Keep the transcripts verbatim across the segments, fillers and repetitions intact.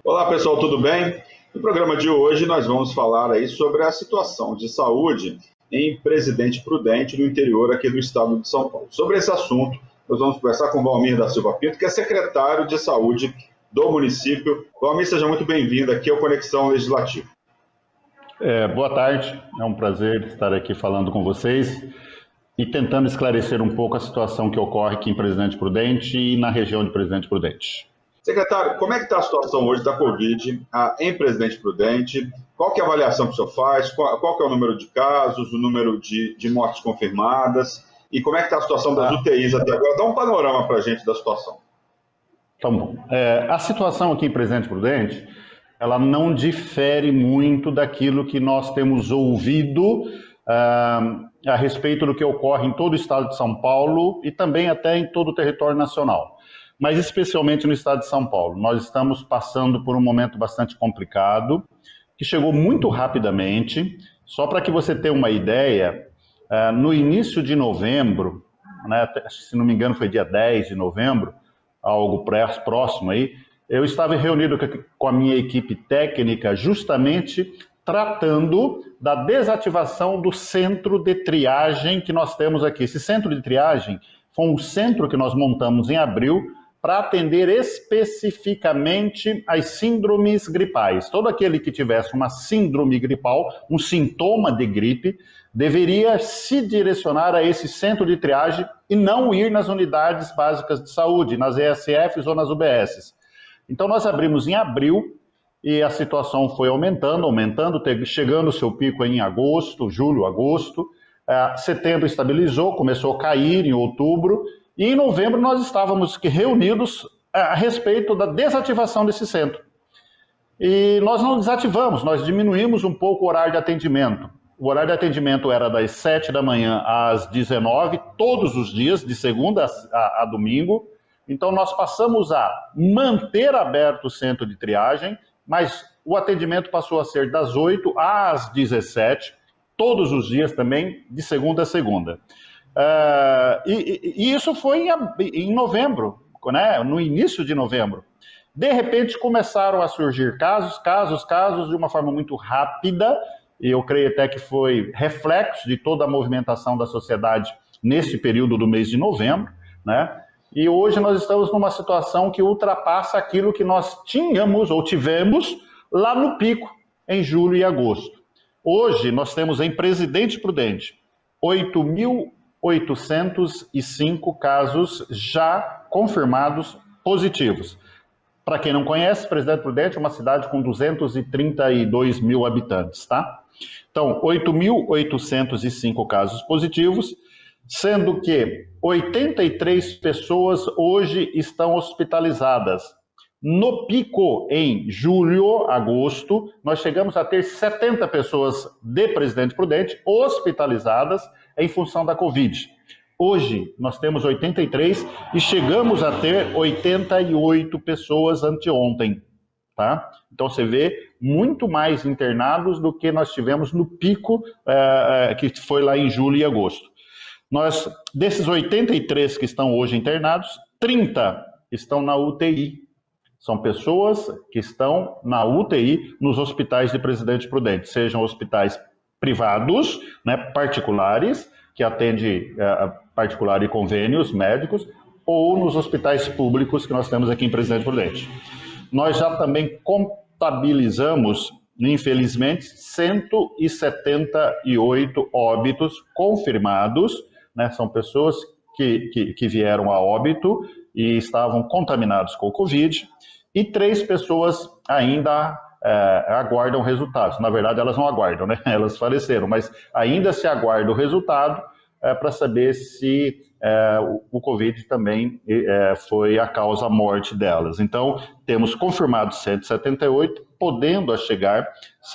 Olá pessoal, tudo bem? No programa de hoje nós vamos falar aí sobre a situação de saúde em Presidente Prudente, no interior aqui do estado de São Paulo. Sobre esse assunto, nós vamos conversar com Valmir da Silva Pinto, que é secretário de Saúde do município. Valmir, seja muito bem-vindo aqui ao Conexão Legislativa. É, boa tarde, é um prazer estar aqui falando com vocês e tentando esclarecer um pouco a situação que ocorre aqui em Presidente Prudente e na região de Presidente Prudente. Secretário, como é que está a situação hoje da Covid ah, em Presidente Prudente? Qual que é a avaliação que o senhor faz? Qual, qual que é o número de casos, o número de, de mortes confirmadas? E como é que está a situação das U T Is até agora? Dá um panorama para a gente da situação. Tá bom. É, a situação aqui em Presidente Prudente, ela não difere muito daquilo que nós temos ouvido ah, a respeito do que ocorre em todo o estado de São Paulo e também até em todo o território nacional. Mas especialmente no estado de São Paulo. Nós estamos passando por um momento bastante complicado, que chegou muito rapidamente. Só para que você tenha uma ideia, no início de novembro, né, se não me engano foi dia dez de novembro, algo próximo aí, eu estava reunido com a minha equipe técnica justamente tratando da desativação do centro de triagem que nós temos aqui. Esse centro de triagem foi um centro que nós montamos em abril para atender especificamente as síndromes gripais. Todo aquele que tivesse uma síndrome gripal, um sintoma de gripe, deveria se direcionar a esse centro de triagem e não ir nas unidades básicas de saúde, nas E S Fs ou nas U B Ss. Então nós abrimos em abril e a situação foi aumentando, aumentando, chegando ao seu pico em agosto, julho, agosto. Uh, setembro estabilizou, começou a cair em outubro, e em novembro nós estávamos reunidos a respeito da desativação desse centro. E nós não desativamos, nós diminuímos um pouco o horário de atendimento. O horário de atendimento era das sete da manhã às dezenove, todos os dias, de segunda a, a domingo. Então nós passamos a manter aberto o centro de triagem, mas o atendimento passou a ser das oito às dezessete, todos os dias também, de segunda a segunda. Uh, e, e isso foi em, em novembro, né, no início de novembro. De repente começaram a surgir casos, casos, casos, de uma forma muito rápida, e eu creio até que foi reflexo de toda a movimentação da sociedade nesse período do mês de novembro, né? E hoje nós estamos numa situação que ultrapassa aquilo que nós tínhamos ou tivemos lá no pico, em julho e agosto. Hoje nós temos em Presidente Prudente oito mil oitocentos e cinco casos já confirmados positivos. Para quem não conhece, Presidente Prudente é uma cidade com duzentos e trinta e dois mil habitantes, tá? Então, oito mil oitocentos e cinco casos positivos, sendo que oitenta e três pessoas hoje estão hospitalizadas. No pico, em julho, agosto, nós chegamos a ter setenta pessoas de Presidente Prudente hospitalizadas em função da Covid. Hoje, nós temos oitenta e três e chegamos a ter oitenta e oito pessoas anteontem, tá? Então, você vê muito mais internados do que nós tivemos no pico, eh, que foi lá em julho e agosto. Nós, desses oitenta e três que estão hoje internados, trinta estão na U T I. São pessoas que estão na U T I nos hospitais de Presidente Prudente, sejam hospitais privados, né, particulares, que atendem uh, particular e convênios médicos, ou nos hospitais públicos que nós temos aqui em Presidente Prudente. Nós já também contabilizamos, infelizmente, cento e setenta e oito óbitos confirmados, né, são pessoas que, que, que vieram a óbito e estavam contaminados com o Covid, e três pessoas ainda é, aguardam resultados. Na verdade, elas não aguardam, né? Elas faleceram, mas ainda se aguarda o resultado é, para saber se é, o, o Covid também é, foi a causa morte delas. Então, temos confirmado cento e setenta e oito, podendo chegar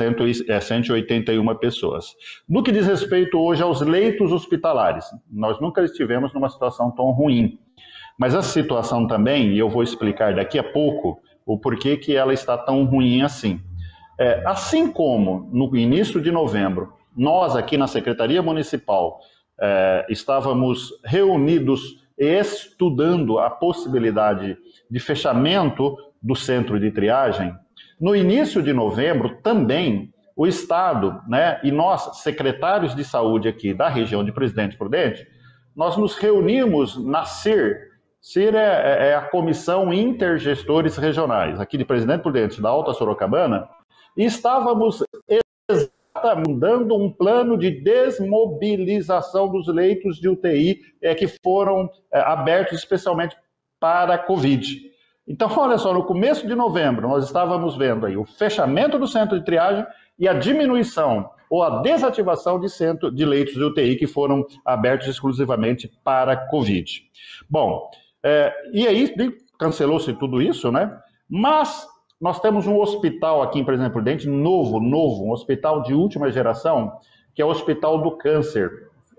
a cento e oitenta e uma pessoas. No que diz respeito hoje aos leitos hospitalares, nós nunca estivemos numa situação tão ruim. Mas a situação também, e eu vou explicar daqui a pouco, o porquê que ela está tão ruim assim. É, assim como no início de novembro, nós aqui na Secretaria Municipal é, estávamos reunidos estudando a possibilidade de fechamento do centro de triagem, no início de novembro também o Estado, né, e nós, secretários de saúde aqui da região de Presidente Prudente, nós nos reunimos na C I R. C I R é, é a Comissão Intergestores Regionais, aqui de Presidente Prudente, da Alta Sorocabana, e estávamos exatamente dando um plano de desmobilização dos leitos de U T I é, que foram é, abertos especialmente para a Covid. Então, olha só, no começo de novembro, nós estávamos vendo aí o fechamento do centro de triagem e a diminuição ou a desativação de, centro, de leitos de U T I que foram abertos exclusivamente para a Covid. Bom, é, e aí cancelou-se tudo isso, né? Mas nós temos um hospital aqui em Presidente Prudente, novo, novo, um hospital de última geração, que é o Hospital do Câncer,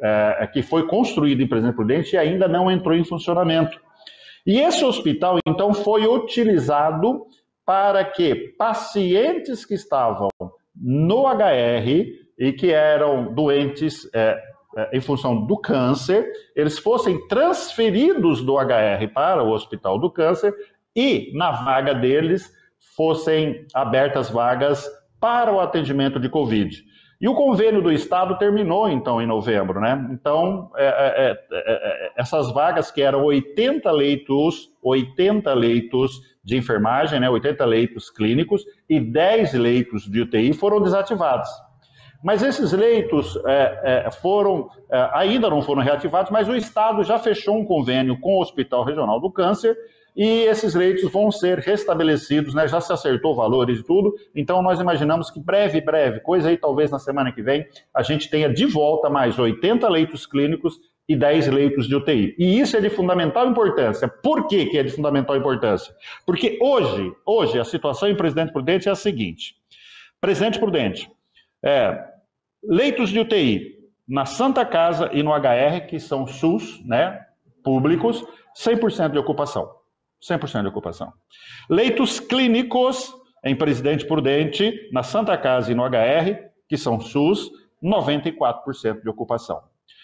é, que foi construído em Presidente Prudente e ainda não entrou em funcionamento. E esse hospital, então, foi utilizado para que pacientes que estavam no H R e que eram doentes é, é, em função do câncer, eles fossem transferidos do H R para o Hospital do Câncer e, na vaga deles, fossem abertas vagas para o atendimento de Covid. E o convênio do Estado terminou, então, em novembro, né? Então, é, é, é, essas vagas que eram oitenta leitos, oitenta leitos de enfermagem, né? oitenta leitos clínicos e dez leitos de U T I foram desativados. Mas esses leitos é, é, foram, é, ainda não foram reativados, mas o Estado já fechou um convênio com o Hospital Regional do Câncer e esses leitos vão ser restabelecidos, né? Já se acertou valores e tudo, então nós imaginamos que breve, breve, coisa aí talvez na semana que vem, a gente tenha de volta mais oitenta leitos clínicos e dez leitos de U T I. E isso é de fundamental importância. Por que que é de fundamental importância? Porque hoje, hoje a situação em Presidente Prudente é a seguinte. Presidente Prudente, é, leitos de U T I na Santa Casa e no H R, que são SUS, né, públicos, cem por cento de ocupação. cem por cento de ocupação. Leitos clínicos em Presidente Prudente, na Santa Casa e no H R, que são SUS, noventa e quatro por cento de ocupação.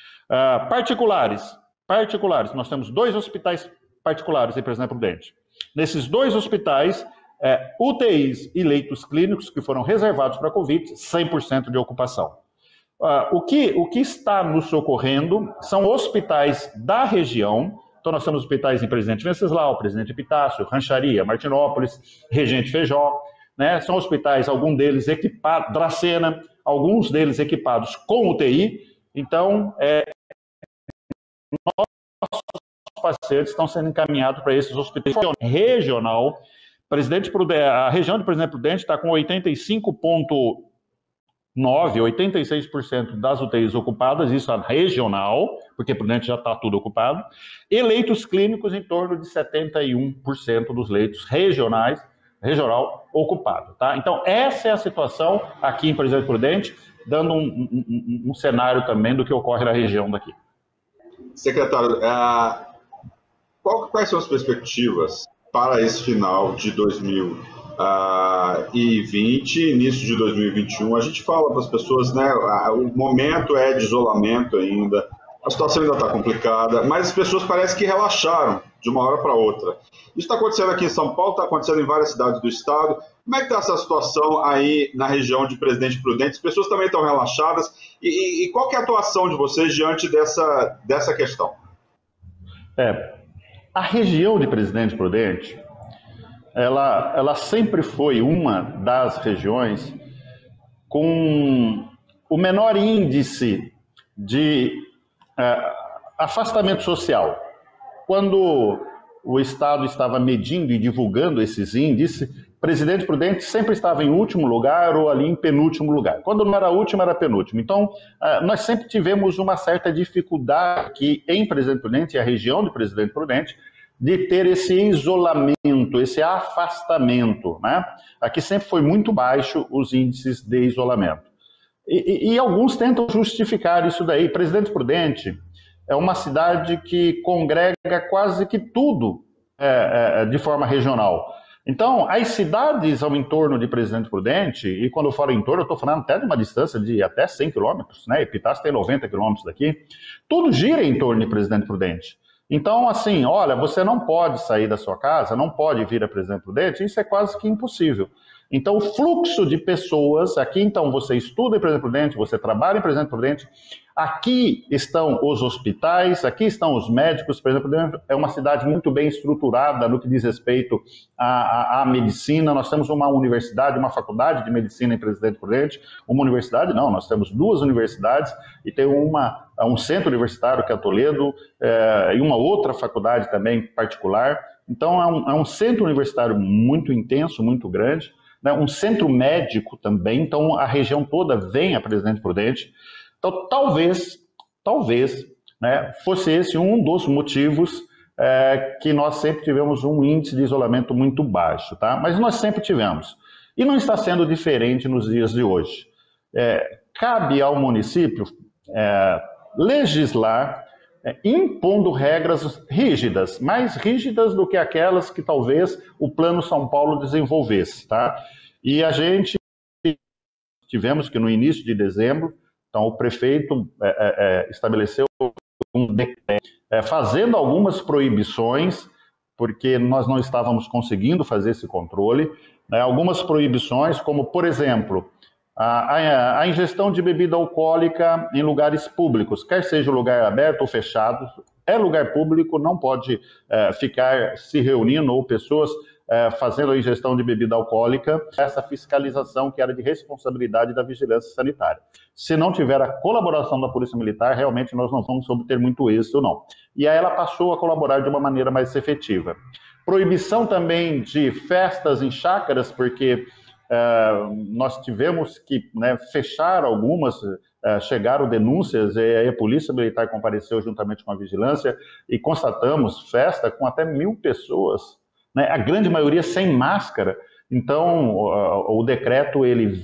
Uh, particulares, particulares, nós temos dois hospitais particulares em Presidente Prudente. Nesses dois hospitais, é, U T Is e leitos clínicos que foram reservados para a Covid, cem por cento de ocupação. Uh, o, que, o que está nos socorrendo são hospitais da região. Então, nós temos hospitais em Presidente Venceslau, Presidente Epitácio, Rancharia, Martinópolis, Regente Feijó, né? São hospitais, alguns deles equipados, Dracena, alguns deles equipados com U T I. Então, é, nossos pacientes estão sendo encaminhados para esses hospitais regional. Presidente Prudente, a região de Presidente Prudente está com oitenta e cinco vírgula nove, oitenta e seis por cento das U T Is ocupadas, isso é regional, porque Prudente já está tudo ocupado, e leitos clínicos em torno de setenta e um por cento dos leitos regionais, regional ocupado, tá? Então, essa é a situação aqui em Presidente Prudente, dando um, um, um cenário também do que ocorre na região daqui. Secretário, uh, qual, quais são as perspectivas para esse final de dois mil e vinte, início de dois mil e vinte e um? A gente fala para as pessoas, né, o momento é de isolamento ainda, a situação ainda está complicada, mas as pessoas parecem que relaxaram de uma hora para outra. Isso está acontecendo aqui em São Paulo, está acontecendo em várias cidades do estado. Como é que está essa situação aí na região de Presidente Prudente? As pessoas também estão relaxadas. E, e, e qual que é a atuação de vocês diante dessa, dessa questão? É, a região de Presidente Prudente, ela, ela sempre foi uma das regiões com o menor índice de uh, afastamento social. Quando o Estado estava medindo e divulgando esses índices, Presidente Prudente sempre estava em último lugar ou ali em penúltimo lugar. Quando não era último, era penúltimo. Então, uh, nós sempre tivemos uma certa dificuldade aqui em Presidente Prudente, e a região de Presidente Prudente, de ter esse isolamento, esse afastamento, né? Aqui sempre foi muito baixo os índices de isolamento. E, e, e alguns tentam justificar isso daí. Presidente Prudente é uma cidade que congrega quase que tudo é, é, de forma regional. Então, as cidades ao entorno de Presidente Prudente, e quando eu falo entorno, eu estou falando até de uma distância de até cem quilômetros, né? Epitácio tem noventa quilômetros daqui, tudo gira em torno de Presidente Prudente. Então, assim, olha, você não pode sair da sua casa, não pode vir a Presidente Prudente, isso é quase que impossível. Então, o fluxo de pessoas, aqui então você estuda em Presidente Prudente, você trabalha em Presidente Prudente, aqui estão os hospitais, aqui estão os médicos. Presidente Prudente é uma cidade muito bem estruturada no que diz respeito à, à, à medicina. Nós temos uma universidade, uma faculdade de medicina em Presidente Prudente, uma universidade não, nós temos duas universidades e tem uma, um centro universitário que é Toledo é, e uma outra faculdade também particular. Então é um, é um centro universitário muito intenso, muito grande, né? Um centro médico também, então a região toda vem a Presidente Prudente. Então, talvez, talvez, né, fosse esse um dos motivos é, que nós sempre tivemos um índice de isolamento muito baixo, tá? Mas nós sempre tivemos. E não está sendo diferente nos dias de hoje. É, cabe ao município é, legislar, é, impondo regras rígidas, mais rígidas do que aquelas que talvez o Plano São Paulo desenvolvesse, tá? E a gente tivemos que no início de dezembro, então, o prefeito é, é, estabeleceu um decreto é, fazendo algumas proibições, porque nós não estávamos conseguindo fazer esse controle, né? Algumas proibições, como, por exemplo, a, a, a ingestão de bebida alcoólica em lugares públicos, quer seja lugar aberto ou fechado, é lugar público, não pode é, ficar se reunindo ou pessoas É, fazendo a ingestão de bebida alcoólica, essa fiscalização que era de responsabilidade da vigilância sanitária. Se não tiver a colaboração da Polícia Militar, realmente nós não vamos obter muito êxito, não. E aí ela passou a colaborar de uma maneira mais efetiva. Proibição também de festas em chácaras, porque é, nós tivemos que, né, fechar algumas, é, chegaram denúncias, e aí a Polícia Militar compareceu juntamente com a vigilância, e constatamos festa com até mil pessoas, né, a grande maioria sem máscara. Então, o, o decreto ele,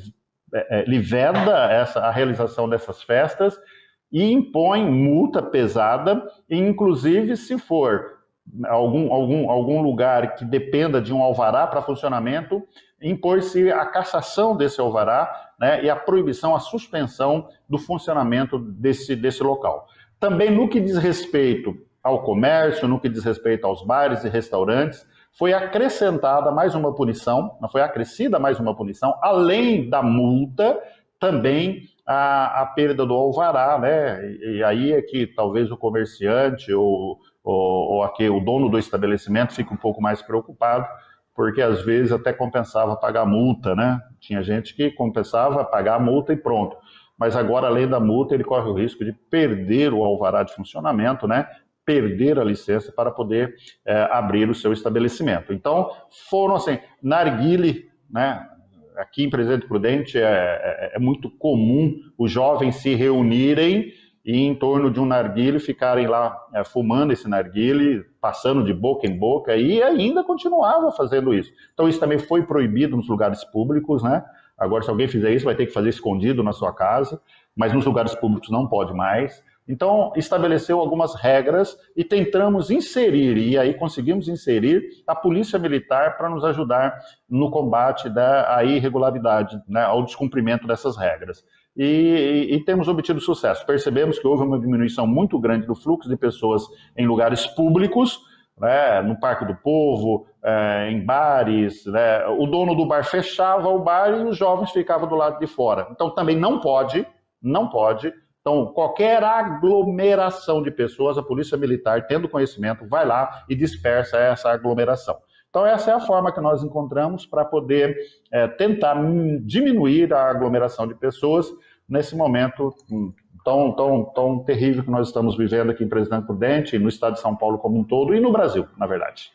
ele veda essa, a realização dessas festas e impõe multa pesada, e inclusive se for algum, algum, algum lugar que dependa de um alvará para funcionamento, impor-se a cassação desse alvará, né, e a proibição, a suspensão do funcionamento desse, desse local. Também no que diz respeito ao comércio, no que diz respeito aos bares e restaurantes, foi acrescentada mais uma punição, não foi acrescida mais uma punição, além da multa, também a, a perda do alvará, né? E, e aí é que talvez o comerciante ou, ou, ou aqui, o dono do estabelecimento fique um pouco mais preocupado, porque às vezes até compensava pagar multa, né? Tinha gente que compensava pagar a multa e pronto. Mas agora, além da multa, ele corre o risco de perder o alvará de funcionamento, né? Perder a licença para poder é, abrir o seu estabelecimento. Então, foram assim, narguile, né? Aqui em Presidente Prudente é, é, é muito comum os jovens se reunirem e em torno de um narguile ficarem lá é, fumando esse narguile, passando de boca em boca, e ainda continuava fazendo isso. Então, isso também foi proibido nos lugares públicos, né? Agora, se alguém fizer isso, vai ter que fazer escondido na sua casa, mas nos lugares públicos não pode mais. Então, estabeleceu algumas regras e tentamos inserir, e aí conseguimos inserir a Polícia Militar para nos ajudar no combate da à irregularidade, né, ao descumprimento dessas regras. E, e, e temos obtido sucesso. Percebemos que houve uma diminuição muito grande do fluxo de pessoas em lugares públicos, né, no Parque do Povo, é, em bares, né, o dono do bar fechava o bar e os jovens ficavam do lado de fora. Então, também não pode, não pode. Então, qualquer aglomeração de pessoas, a Polícia Militar, tendo conhecimento, vai lá e dispersa essa aglomeração. Então, essa é a forma que nós encontramos para poder é, tentar diminuir a aglomeração de pessoas nesse momento tão, tão, tão terrível que nós estamos vivendo aqui em Presidente Prudente, no estado de São Paulo como um todo e no Brasil, na verdade.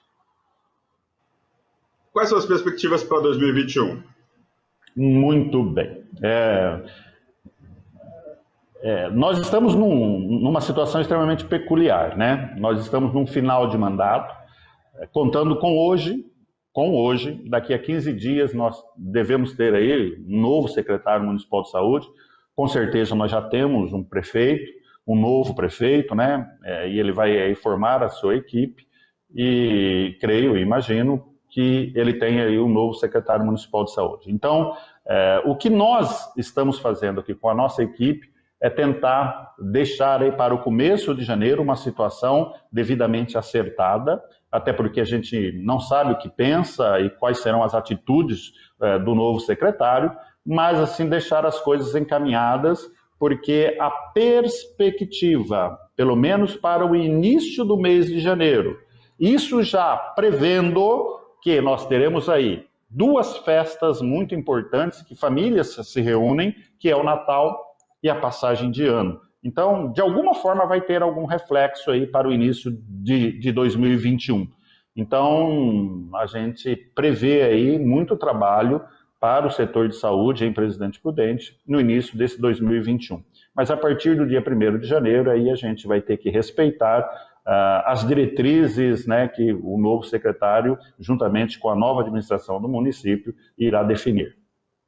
Quais são as perspectivas para dois mil e vinte e um? Muito bem. É... É, nós estamos num, numa situação extremamente peculiar, né? Nós estamos num final de mandato, é, contando com hoje, com hoje, daqui a quinze dias nós devemos ter aí um novo secretário municipal de saúde. Com certeza nós já temos um prefeito, um novo prefeito, né? É, e ele vai aí formar a sua equipe e creio, imagino, que ele tenha aí um novo secretário municipal de saúde. Então, é, o que nós estamos fazendo aqui com a nossa equipe é tentar deixar aí para o começo de janeiro uma situação devidamente acertada, até porque a gente não sabe o que pensa e quais serão as atitudes é, do novo secretário, mas assim deixar as coisas encaminhadas, porque a perspectiva, pelo menos para o início do mês de janeiro, isso já prevendo que nós teremos aí duas festas muito importantes que famílias se reúnem, que é o Natal e a passagem de ano. Então, de alguma forma vai ter algum reflexo aí para o início de, de dois mil e vinte e um. Então, a gente prevê aí muito trabalho para o setor de saúde em Presidente Prudente no início desse dois mil e vinte e um. Mas a partir do dia primeiro de janeiro, aí a gente vai ter que respeitar uh, as diretrizes, né, que o novo secretário, juntamente com a nova administração do município, irá definir.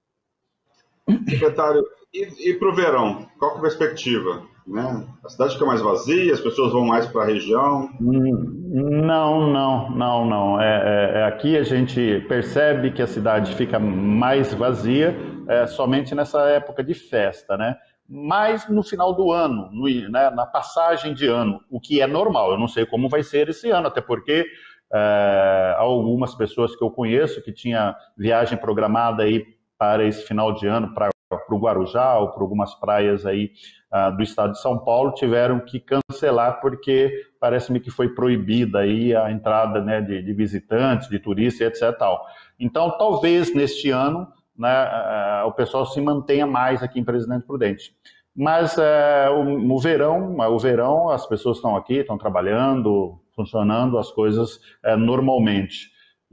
Secretário, e, e para o verão, qual é a perspectiva? Né? A cidade fica mais vazia, as pessoas vão mais para a região? Não, não, não, não. É, é, aqui a gente percebe que a cidade fica mais vazia é, somente nessa época de festa, né? Mas no final do ano, no, né, na passagem de ano, o que é normal. Eu não sei como vai ser esse ano, até porque é, há algumas pessoas que eu conheço que tinha viagem programada aí para esse final de ano, para o Guarujá ou para algumas praias aí uh, do estado de São Paulo, tiveram que cancelar porque parece-me que foi proibida aí a entrada, né, de, de visitantes, de turistas, etcétera. Tal. Então, talvez neste ano, né, uh, o pessoal se mantenha mais aqui em Presidente Prudente. Mas uh, o, o verão, o verão, as pessoas estão aqui, estão trabalhando, funcionando as coisas uh, normalmente.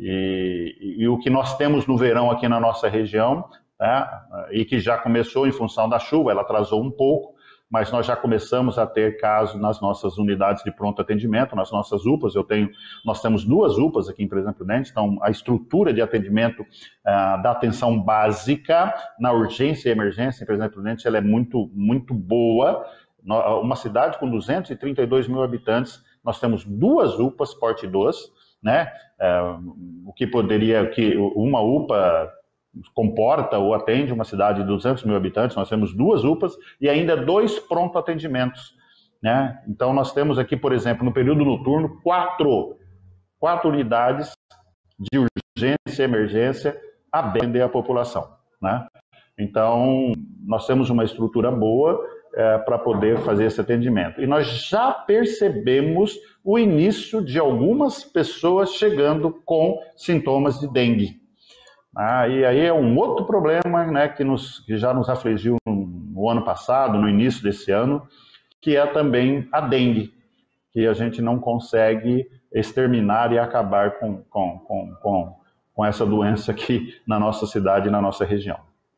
E, e, e o que nós temos no verão aqui na nossa região, né, e que já começou em função da chuva, ela atrasou um pouco, mas nós já começamos a ter casos nas nossas unidades de pronto atendimento, nas nossas U P As. Eu tenho, nós temos duas U P As aqui em Presidente Prudente, então a estrutura de atendimento uh, da atenção básica na urgência e emergência em Presidente Prudente, ela é muito, muito boa. Uma cidade com duzentos e trinta e dois mil habitantes, nós temos duas U P As porte dois, né? Uh, o que poderia, que uma U P A comporta ou atende uma cidade de duzentos mil habitantes, nós temos duas U P As e ainda dois pronto atendimentos, né? Então nós temos aqui, por exemplo, no período noturno, quatro, quatro unidades de urgência e emergência a atender a população, né? Então nós temos uma estrutura boa é, para poder fazer esse atendimento. E nós já percebemos o início de algumas pessoas chegando com sintomas de dengue. Ah, e aí é um outro problema, né, que, nos, que já nos afligiu no, no ano passado, no início desse ano, que é também a dengue, que a gente não consegue exterminar e acabar com, com, com, com, com essa doença aqui na nossa cidade e na nossa região.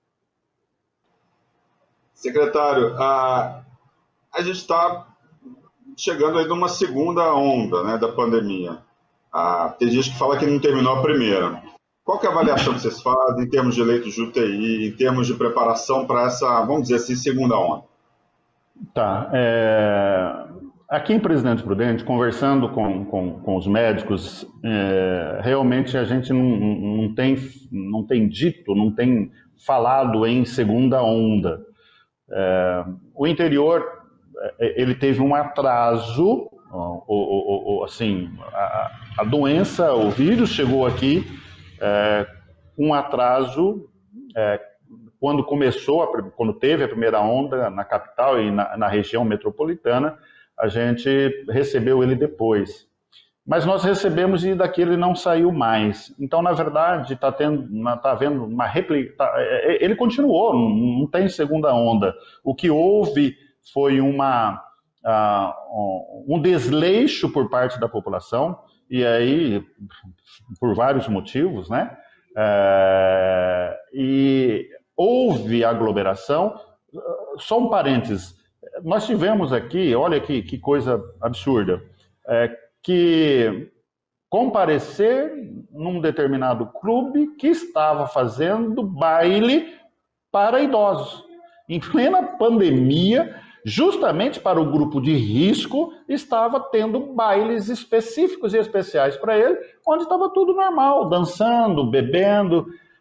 Secretário, a, a gente está chegando aí numa segunda onda, né, da pandemia. Ah, tem gente que fala que não terminou a primeira. Qual que é a avaliação que vocês fazem em termos de leitos de U T I, em termos de preparação para essa, vamos dizer assim, segunda onda? Tá. É... Aqui em Presidente Prudente, conversando com, com, com os médicos, é... realmente a gente não, não, tem, não tem dito, não tem falado em segunda onda. É... O interior, ele teve um atraso, o, o, o, assim, a, a doença, o vírus chegou aqui, É, um atraso é, quando começou, a, quando teve a primeira onda na capital e na, na região metropolitana, a gente recebeu ele depois. Mas nós recebemos e daqui ele não saiu mais. Então, na verdade, está tendo, tá havendo uma réplica. Tá, ele continuou, não, não tem segunda onda. O que houve foi uma, uh, um desleixo por parte da população. E aí, por vários motivos, né? É, e houve aglomeração. Só um parênteses, nós tivemos aqui, olha que, que coisa absurda, é, que comparecer num determinado clube que estava fazendo baile para idosos. Em plena pandemia, justamente para o grupo de risco, estava tendo bailes específicos e especiais para ele, onde estava tudo normal, dançando, bebendo.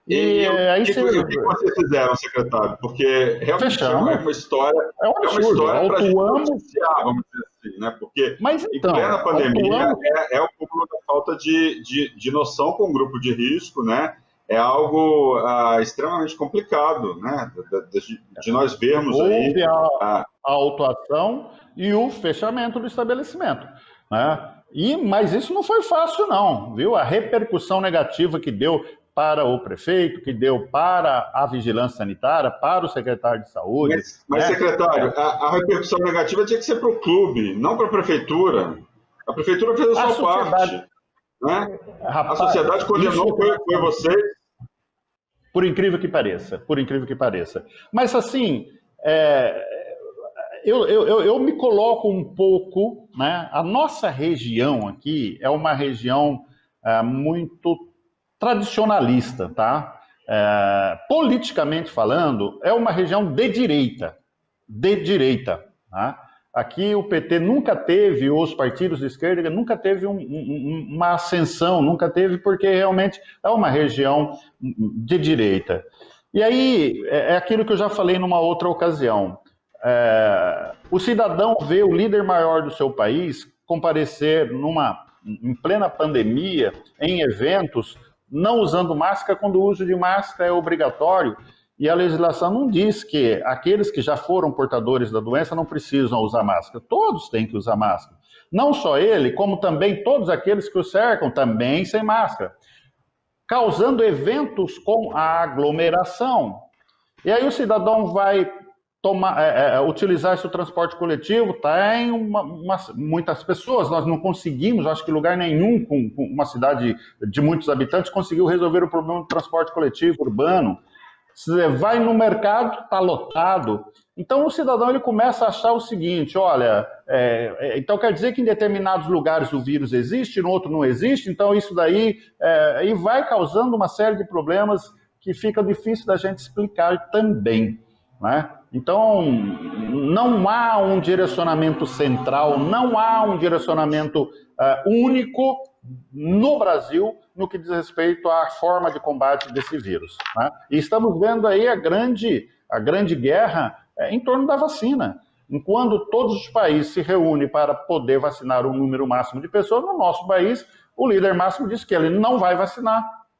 E, e aí o que, você... o que vocês fizeram, secretário? Porque realmente Fechamos. é uma história, é, um é uma história para a gente noticiar, vamos dizer assim, né? Porque Mas, então, em plena pandemia autuamos... é, é o cúmulo da falta de, de, de noção com o grupo de risco, né? É algo ah, extremamente complicado, né? De, de, de nós vermos Houve aí a, a... a autuação e o fechamento do estabelecimento, né? E, mas isso não foi fácil, não, viu? A repercussão negativa que deu para o prefeito, que deu para a vigilância sanitária, para o secretário de saúde. Mas, mas né? secretário, a, a repercussão negativa tinha que ser para o clube, não para a prefeitura. A prefeitura fez a, a sua sociedade... parte. Né? Rapaz, a sociedade condenou, isso... foi, foi vocês. Por incrível que pareça, por incrível que pareça. Mas, assim, é... eu, eu, eu me coloco um pouco, né? A nossa região aqui é uma região é, muito tradicionalista, tá? É, politicamente falando, é uma região de direita, de direita, tá? Aqui o P T nunca teve, os partidos de esquerda nunca teve um, um, uma ascensão, nunca teve, porque realmente é uma região de direita. E aí, é aquilo que eu já falei numa outra ocasião, é, o cidadão vê o líder maior do seu país comparecer numa, em plena pandemia, em eventos, não usando máscara, quando o uso de máscara é obrigatório, e a legislação não diz que aqueles que já foram portadores da doença não precisam usar máscara. Todos têm que usar máscara. Não só ele, como também todos aqueles que o cercam, também sem máscara. Causando eventos com a aglomeração. E aí o cidadão vai tomar, é, é, utilizar esse transporte coletivo, tem uma, uma, muitas pessoas, nós não conseguimos, acho que lugar nenhum com, com uma cidade de muitos habitantes conseguiu resolver o problema do transporte coletivo urbano. Você vai no mercado, está lotado. Então o cidadão ele começa a achar o seguinte, olha, é, é, então quer dizer que em determinados lugares o vírus existe, no outro não existe, então isso daí é, e vai causando uma série de problemas que fica difícil da gente explicar também, né? Então não há um direcionamento central, não há um direcionamento uh, único no Brasil no que diz respeito à forma de combate desse vírus, né? E estamos vendo aí a grande, a grande guerra é, em torno da vacina. Enquanto todos os países se reúnem para poder vacinar um número máximo de pessoas, no nosso país, o líder máximo diz que ele não vai vacinar.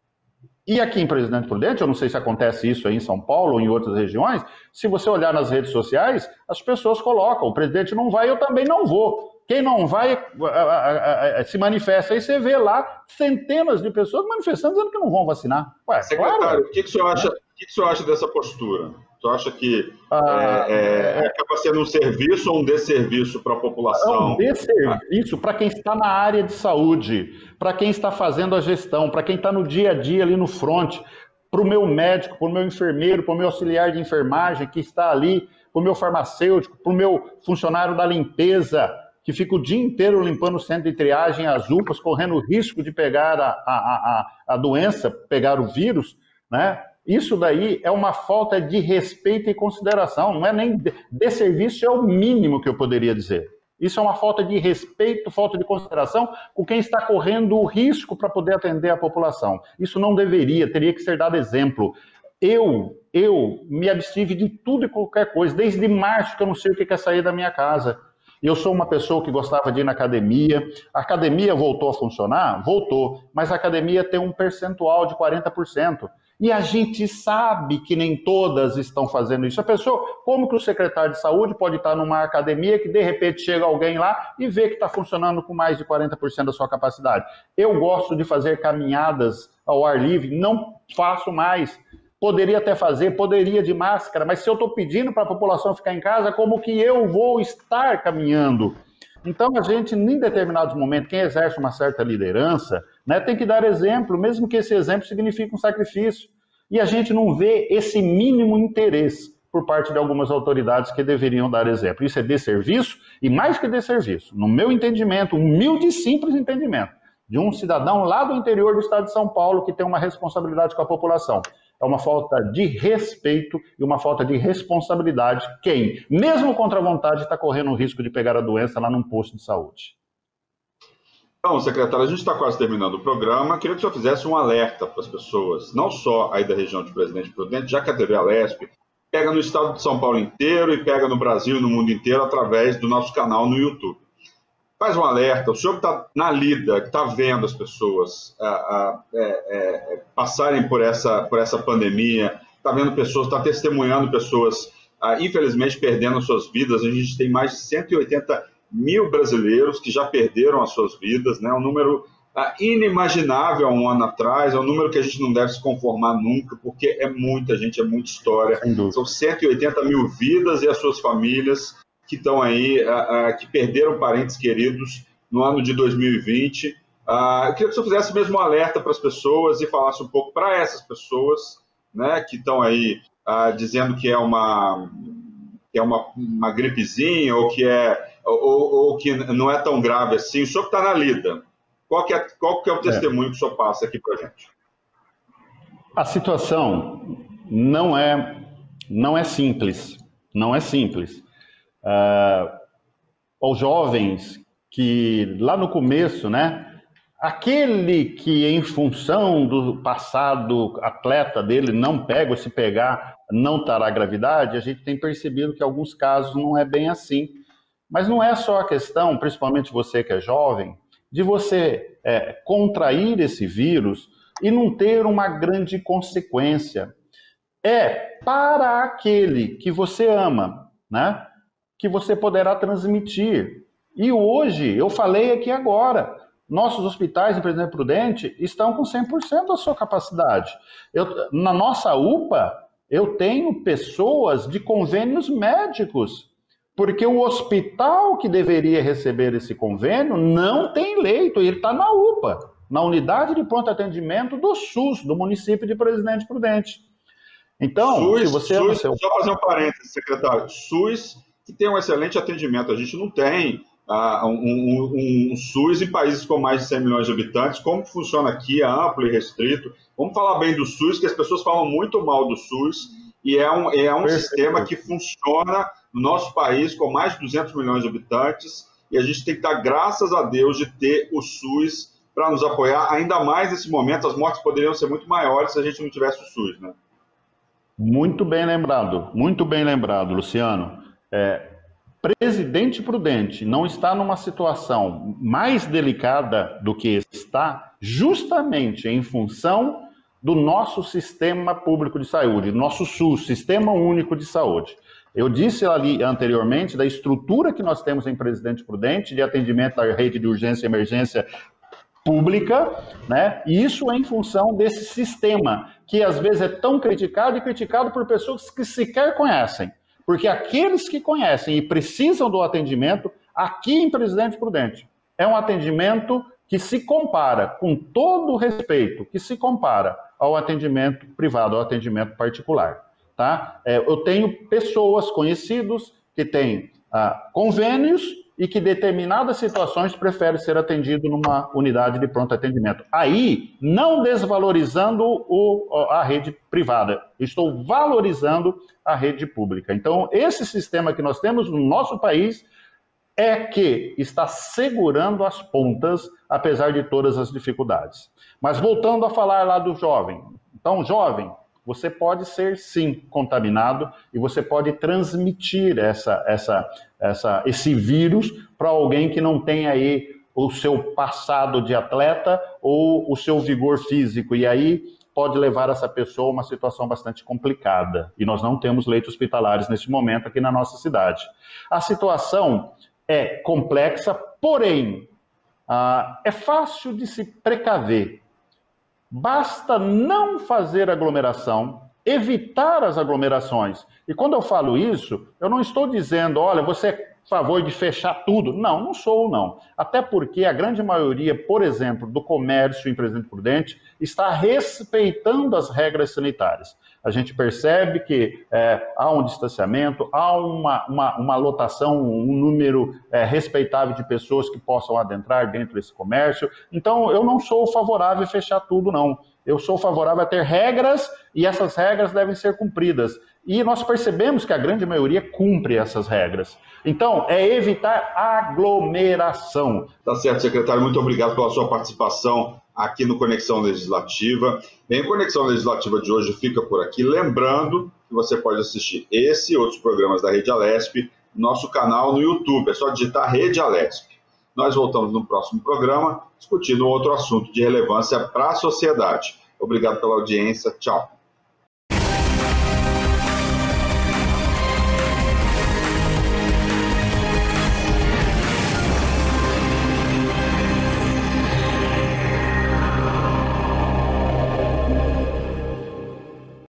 E aqui em Presidente Prudente, eu não sei se acontece isso aí em São Paulo ou em outras regiões, se você olhar nas redes sociais, as pessoas colocam, o presidente não vai, eu também não vou. Quem não vai a, a, a, se manifesta. Aí você vê lá centenas de pessoas manifestando dizendo que não vão vacinar. Ué, secretário, claro. o que, que, o senhor acha, o que, que o senhor acha dessa postura? O senhor acha que ah, é, é, acaba sendo um serviço ou um desserviço para a população? É um desserviço para quem está na área de saúde, para quem está fazendo a gestão, para quem está no dia a dia ali no front, para o meu médico, para o meu enfermeiro, para o meu auxiliar de enfermagem que está ali, para o meu farmacêutico, para o meu funcionário da limpeza, que fica o dia inteiro limpando o centro de triagem, as U P As, correndo o risco de pegar a, a, a, a doença, pegar o vírus, né? Isso daí é uma falta de respeito e consideração, não é nem desserviço, é o mínimo que eu poderia dizer. Isso é uma falta de respeito, falta de consideração com quem está correndo o risco para poder atender a população. Isso não deveria, teria que ser dado exemplo. Eu, eu me abstive de tudo e qualquer coisa, desde março que eu não sei o que é sair da minha casa. Eu sou uma pessoa que gostava de ir na academia. A academia voltou a funcionar? Voltou. Mas a academia tem um percentual de quarenta por cento. E a gente sabe que nem todas estão fazendo isso. A pessoa, como que o secretário de saúde pode estar numa academia que de repente chega alguém lá e vê que está funcionando com mais de quarenta por cento da sua capacidade? Eu gosto de fazer caminhadas ao ar livre, não faço mais. Poderia até fazer, poderia de máscara, mas se eu estou pedindo para a população ficar em casa, como que eu vou estar caminhando? Então, a gente, em determinados momentos, quem exerce uma certa liderança, né, tem que dar exemplo, mesmo que esse exemplo signifique um sacrifício. E a gente não vê esse mínimo interesse por parte de algumas autoridades que deveriam dar exemplo. Isso é desserviço, e mais que desserviço, no meu entendimento, humilde e simples entendimento, de um cidadão lá do interior do estado de São Paulo que tem uma responsabilidade com a população. É uma falta de respeito e uma falta de responsabilidade. Quem, mesmo contra a vontade, está correndo o risco de pegar a doença lá num posto de saúde. Então, secretário, a gente está quase terminando o programa. Queria que o senhor fizesse um alerta para as pessoas, não só aí da região de Presidente Prudente, já que a T V Alesp pega no estado de São Paulo inteiro e pega no Brasil e no mundo inteiro através do nosso canal no YouTube. Faz um alerta, o senhor que está na lida, que está vendo as pessoas a, a, é, é, passarem por essa, por essa pandemia, está vendo pessoas, está testemunhando pessoas, a, infelizmente, perdendo suas vidas. A gente tem mais de cento e oitenta mil brasileiros que já perderam as suas vidas, né? Um número a, inimaginável há um ano atrás, é um número que a gente não deve se conformar nunca, porque é muita gente, é muita história. São cento e oitenta mil vidas e as suas famílias que estão aí, a, a, que perderam parentes queridos no ano de dois mil e vinte. A, eu queria que o senhor fizesse mesmo um alerta para as pessoas e falasse um pouco para essas pessoas, né, que estão aí a, dizendo que é uma, que é uma, uma gripezinha ou que, é, ou, ou que não é tão grave assim. O senhor que está na lida, qual que é, qual que é o testemunho é. que o senhor passa aqui para a gente? A situação não é, não é simples, não é simples. Uh, aos jovens que lá no começo, né, aquele que em função do passado atleta dele não pega ou se pegar não terá gravidade, a gente tem percebido que em alguns casos não é bem assim. Mas não é só a questão, principalmente você que é jovem, de você é, contrair esse vírus e não ter uma grande consequência. É para aquele que você ama, né, que você poderá transmitir. E hoje, eu falei aqui agora, nossos hospitais em Presidente Prudente estão com cem por cento da sua capacidade. Eu, na nossa U P A, eu tenho pessoas de convênios médicos, porque o hospital que deveria receber esse convênio não tem leito, ele está na U P A, na Unidade de Pronto Atendimento do SUS, do município de Presidente Prudente. Então, SUS, se você... SUS, seu... Só fazer um parênteses, secretário, SUS que tem um excelente atendimento. A gente não tem uh, um, um, um SUS em países com mais de cem milhões de habitantes. Como funciona aqui, é amplo e restrito. Vamos falar bem do SUS, que as pessoas falam muito mal do SUS, e é um, é um sistema que funciona no nosso país com mais de duzentos milhões de habitantes, e a gente tem que dar graças a Deus de ter o SUS para nos apoiar, ainda mais nesse momento. As mortes poderiam ser muito maiores se a gente não tivesse o SUS, né? Muito bem lembrado, muito bem lembrado, Luciano. É, Presidente Prudente não está numa situação mais delicada do que está, justamente em função do nosso sistema público de saúde, nosso SUS, Sistema Único de Saúde. Eu disse ali anteriormente da estrutura que nós temos em Presidente Prudente de atendimento à rede de urgência e emergência pública, né? E isso é em função desse sistema, que às vezes é tão criticado e criticado por pessoas que sequer conhecem. Porque aqueles que conhecem e precisam do atendimento, aqui em Presidente Prudente, é um atendimento que se compara, com todo o respeito, que se compara ao atendimento privado, ao atendimento particular. Tá? É, eu tenho pessoas, conhecidos, que têm ah, convênios e que em determinadas situações preferem ser atendido numa unidade de pronto atendimento. Aí, não desvalorizando o, a rede privada, estou valorizando a rede pública. Então, esse sistema que nós temos no nosso país é que está segurando as pontas, apesar de todas as dificuldades. Mas voltando a falar lá do jovem. Então, jovem, você pode ser, sim, contaminado e você pode transmitir essa, essa, essa, esse vírus para alguém que não tem aí o seu passado de atleta ou o seu vigor físico. E aí pode levar essa pessoa a uma situação bastante complicada. E nós não temos leitos hospitalares neste momento aqui na nossa cidade. A situação é complexa, porém, ah, é fácil de se precaver. Basta não fazer aglomeração, evitar as aglomerações. E quando eu falo isso, eu não estou dizendo, olha, você é a favor de fechar tudo. Não, não sou, não. Até porque a grande maioria, por exemplo, do comércio em Presidente Prudente está respeitando as regras sanitárias. A gente percebe que é, há um distanciamento, há uma, uma, uma lotação, um número é, respeitável de pessoas que possam adentrar dentro desse comércio. Então, eu não sou favorável a fechar tudo, não. Eu sou favorável a ter regras e essas regras devem ser cumpridas. e nós percebemos que a grande maioria cumpre essas regras. Então, é evitar aglomeração. Tá certo, secretário. Muito obrigado pela sua participação aqui no Conexão Legislativa. Bem, a Conexão Legislativa de hoje fica por aqui. Lembrando que você pode assistir esse e outros programas da Rede Alesp no nosso canal no YouTube. É só digitar Rede Alesp. Nós voltamos no próximo programa discutindo um outro assunto de relevância para a sociedade. Obrigado pela audiência. Tchau.